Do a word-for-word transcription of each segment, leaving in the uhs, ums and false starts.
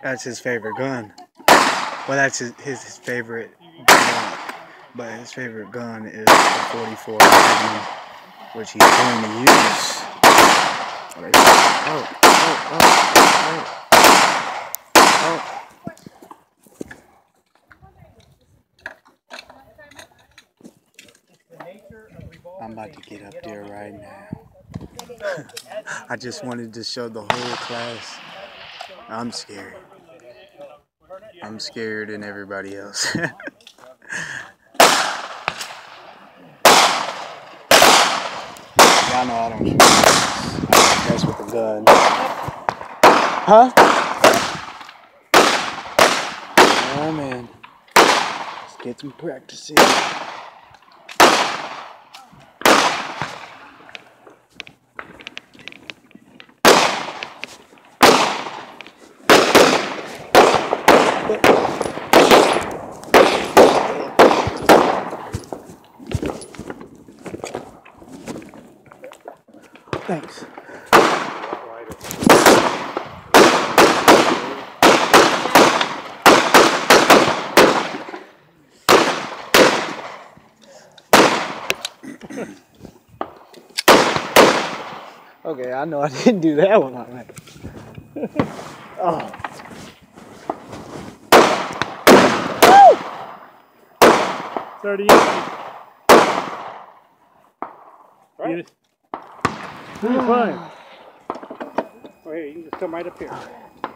That's his favorite gun. Well, that's his, his, his favorite gun. But his favorite gun is the forty-four Magnum, which he's going to use. Oh, oh, oh, oh, oh. I'm about to get up there right now. I just wanted to show the whole class. I'm scared. I'm scared than everybody else. Y'all know I don't shoot. I mess with the gun. Huh? Oh man. Let's get some practice in. Thanks. Okay, I know I didn't do that one on that. Oh. thirty inches. Right? You just, you're fine. Oh, here, you can just come right up here.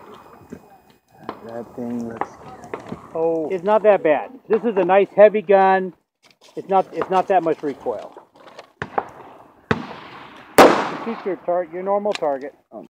That thing looks... Oh. It's not that bad. This is a nice heavy gun. It's not, it's not that much recoil. Shoot your, tar your normal target.